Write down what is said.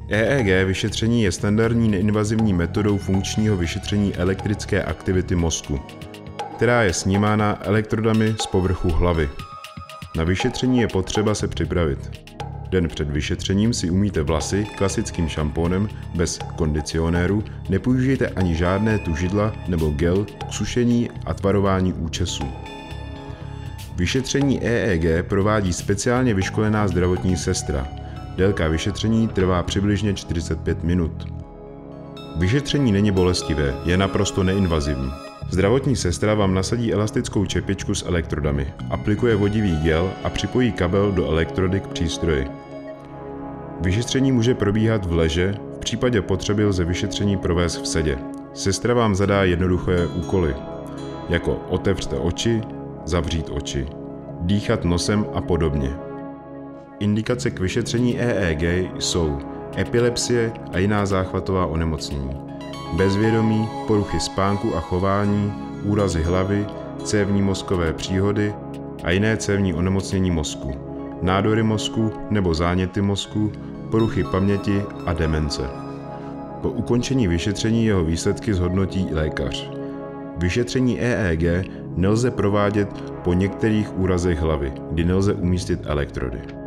EEG vyšetření je standardní neinvazivní metodou funkčního vyšetření elektrické aktivity mozku, která je snímána elektrodami z povrchu hlavy. Na vyšetření je potřeba se připravit. Den před vyšetřením si umýjte vlasy klasickým šampónem bez kondicionéru, nepoužijte ani žádné tužidla nebo gel k sušení a tvarování účesů. Vyšetření EEG provádí speciálně vyškolená zdravotní sestra. Délka vyšetření trvá přibližně 45 minut. Vyšetření není bolestivé, je naprosto neinvazivní. Zdravotní sestra vám nasadí elastickou čepičku s elektrodami, aplikuje vodivý gel a připojí kabel do elektrody k přístroji. Vyšetření může probíhat v leže, v případě potřeby lze vyšetření provést v sedě. Sestra vám zadá jednoduché úkoly, jako otevřte oči, zavřít oči, dýchat nosem a podobně. Indikace k vyšetření EEG jsou epilepsie a jiná záchvatová onemocnění, bezvědomí, poruchy spánku a chování, úrazy hlavy, cévní mozkové příhody a jiné cévní onemocnění mozku, nádory mozku nebo záněty mozku, poruchy paměti a demence. Po ukončení vyšetření jeho výsledky zhodnotí lékař. Vyšetření EEG nelze provádět po některých úrazech hlavy, kdy nelze umístit elektrody.